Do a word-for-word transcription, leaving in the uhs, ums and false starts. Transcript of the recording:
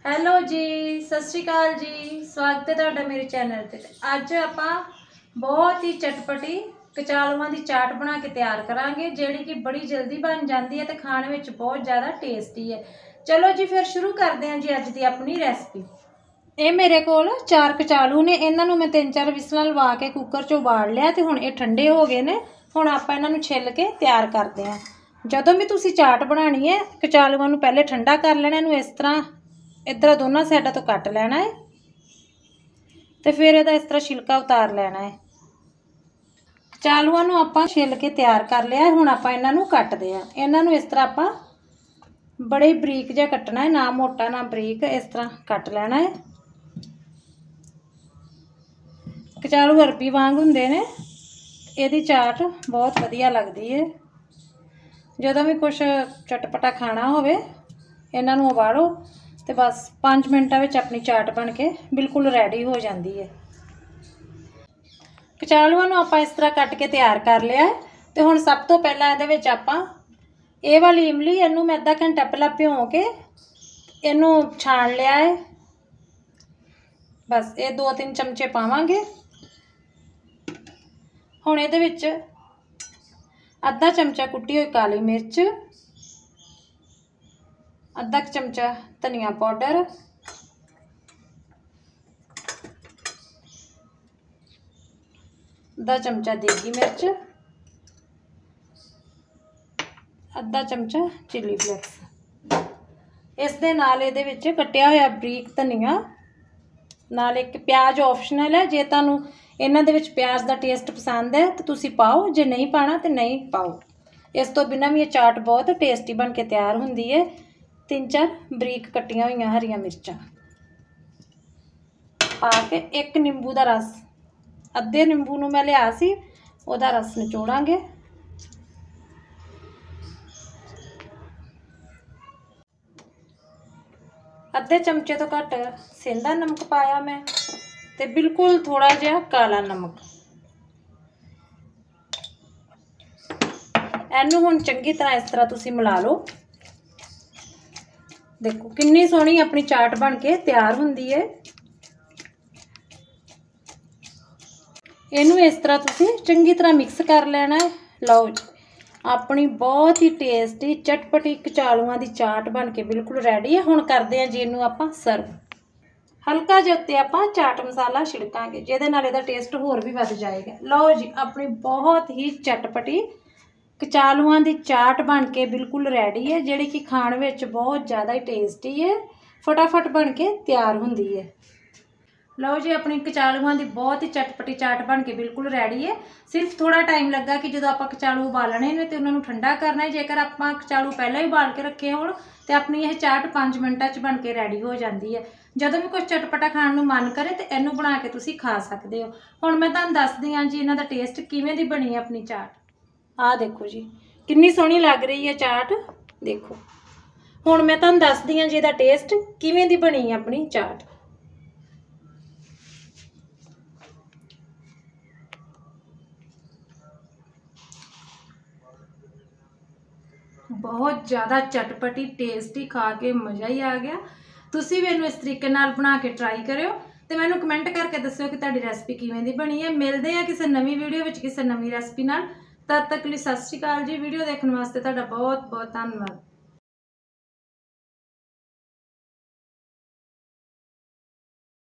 Hello जी, सत श्री अकाल जी। स्वागत है तुहाडा मेरे चैनल ते। अज आपां बहुत ही चटपटी कचालूआं दी चाट बना के तैयार करांगे, जिहड़ी कि बड़ी जल्दी बन जाती है ते खाने विच बहुत ज़्यादा टेस्टी है। चलो जी फिर शुरू करते हैं जी अज दी अपनी रेसिपी। ये मेरे कोल चार कचालू ने, इन्हां नूं मैं तीन चार विसलां लवा के कुकर चों उबाल लिया ते हुण ये ठंडे हो गए ने। हुण आपां इन्हां नूं छिल के तैयार करते हैं। जदों भी तुसीं चाट बनानी है, कचालूआं नूं पहले ठंडा कर लेना, इहनूं इस तरह इधर दोनों साइडों तो कट लेना है तो फिर इहदा इस तरह छिलका उतार लेना है। कचालूआं नूं आपां छिल के तैयार कर लिया। हुण आपां इन्हां नूं कटदे आ। इन्हां नूं इस तरह आपां बड़े बरीक जिहा कटना है, ना मोटा ना बरीक, इस तरह कट लेना है। कचालू अरबी वांग हुंदे ने, इहदी चाट बहुत वधिया लगदी है। जदों भी कुछ चटपटा खाना होवे इन्हां नूं उबालो तो बस पाँच मिनटां विच अपनी चाट बन के बिल्कुल रेडी हो जाती है। कचालूआं नूं आपां इस तरह कट के तैयार कर लिया है। तो हुण सब तो पहलां इहदे विच आपां ये वाली इमली, इहनूं मैं अद्धा घंटा पहलां भिओं के इहनूं छाण लिया है। बस ये दो तीन चमचे पावांगे। हुण इहदे विच अद्धा चमचा कुटी हुई काली मिर्च, अद्धा चमचा धनिया पाउडर, अद्धा चमचा देगी मिर्च, अद्धा चमचा चिली फ्लेक्स। इस दे नाल इहदे विच कट्टिया होया बरीक धनिया, नाल एक प्याज ऑप्शनल है। जे तुहानूं इन्हां दे विच प्याज दा टेस्ट पसंद है तो तुसीं पाओ, जे नहीं पाना तो नहीं पाओ। इस तो बिना भी ये चाट बहुत टेस्टी बन के तैयार हुंदी है। तीन चार बरीक कट्टियां हुई हरियां मिर्चां पा के एक नींबू का रस, अद्धे नींबू नूं मैं लिया सी, उहदा रस निचोड़ांगे। अद्धे चमचे तो घट सेंधा नमक पाया मैं, ते बिल्कुल थोड़ा जिहा काला नमक। इहनूं हुण चंगी तरह इस तरह तुसीं मिला लो। देखो कितनी सोहनी अपनी चाट बन के तैयार हुंदी है। इनू इस तरह तुसीं चंगी तरह मिक्स कर लेना है। लो जी अपनी बहुत ही टेस्टी चटपटी कचालूआं दी चाट बन के बिल्कुल रेडी है। हुण करदे हां जी इनू आपां सर्व। हल्का जिहा उत्ते आपां चाट मसाला छिड़कांगे, जिहदे नाल इहदा टेस्ट होर भी वध जाएगा। लो जी अपनी बहुत ही चटपटी कचालूआं दी चाट बन के बिल्कुल रेडी है, जिहड़ी कि खाण विच बहुत ज़्यादा ही टेस्टी है, फटाफट बन के तैयार हुंदी है। लो जी अपनी कचालूआं दी बहुत ही चटपटी चाट बन के बिल्कुल रेडी है। सिर्फ थोड़ा टाइम लगा कि जो आपां कचालू उबालने ने तो उन्होंने ठंडा करना है। जेकर आपां कचालू पहले ही उबाल के रखे होण तो अपनी यह चाट पाँच मिनटां च बन के रेडी हो जाती है। जदों भी कुछ चटपटा खाण नूं मन करे तो इनू बना के तुसीं खा सकदे हो। हुण मैं तुहानूं दसदी हां जी इन्हां दा टेस्ट किवें दी बनी है अपनी चाट। आ देखो जी कितनी सोहनी लग रही है चाट। देखो हुण मैं तुहानूं दसदी हां जी इहदा टेस्ट किवें दी बनी है अपनी चाट। बहुत ज़्यादा चटपटी टेस्टी, खा के मज़ा ही आ गया। तुसीं भी इनू इस तरीके नाल बना के ट्राई करियो ते मैनूं कमेंट करके दस्सिओ कि तुहाडी रेसिपी किवें दी बनी है। मिलदे हैं किसी नवीं वीडियो विच किसी नवीं रेसिपी नाल। तद तक लिए सत श्री अकाल जी। वीडियो देखने वास्ते तुहाडा बहुत बहुत धन्नवाद।